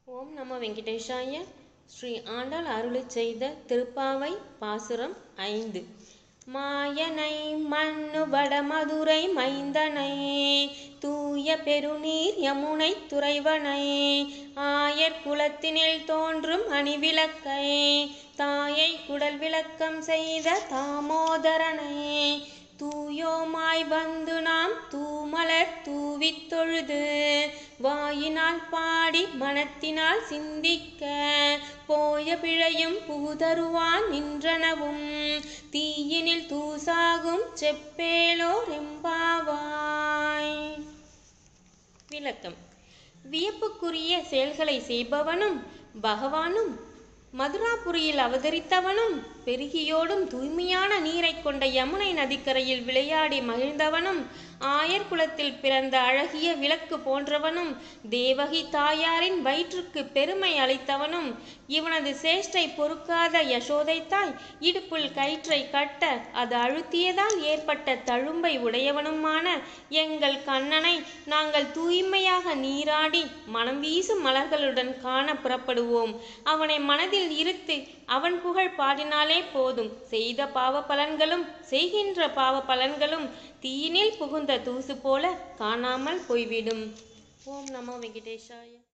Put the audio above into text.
ஓம் நமோ வெங்கடேஷாய. ஸ்ரீ ஆண்டாள் அருளிச் செய்த திருப்பாவை பாசுரம் 5. மாயனை மண்ணுபட மதுரை மைந்தனை தூய பெருநீர் யமுனை துறைவனை ஆயர் குலத்தினில் தோன்றும் அணிவிளக்கை தாயை குடல் விளக்கம் செய்த தாமோதரனை தூயோமாய் வந்து நாம் தூமலர் தூவித் தொழுது வாயினால் பாடி மனத்தினால் சிந்திக்க போய பிழையும் புகுதருவான் நின்றனவும் தீயினில் தூசாகும் செப்பேலோர் எம்பாவாய். விளக்கம். வியப்புக்குரிய செயல்களை செய்பவனும் பகவானும் மதுராபுரியில் அவதரித்தவனும் பெருகியோடும் தூய்மையான நீரை கொண்ட யமுனை நதிக்கரையில் விளையாடி மகிழ்ந்தவனும் ஆயர் குலத்தில் பிறந்த அழகிய விளக்கு போன்றவனும் தேவகி தாயாரின் வயிற்றுக்கு பெருமை அளித்தவனும் இவனது சேஷ்டை பொறுக்காத யசோதை தாய் இடுப்புள் கயிற்றை கட்ட அது அழுத்தியதால் ஏற்பட்ட தழும்பை உடையவனுமான எங்கள் கண்ணனை நாங்கள் தூய்மையாக நீராடி மனம் வீசும் மலர்களுடன் காண புறப்படுவோம். அவனை மனதில் இருத்து அவன் புகழ் பாடினாலே போதும். செய்த பாவ பலன்களும் செய்கின்ற பாவ பலன்களும் தீயினில் புகுந்த தூசு போல காணாமல் போய்விடும். ஓம் நமோ வெங்கடேஷாய.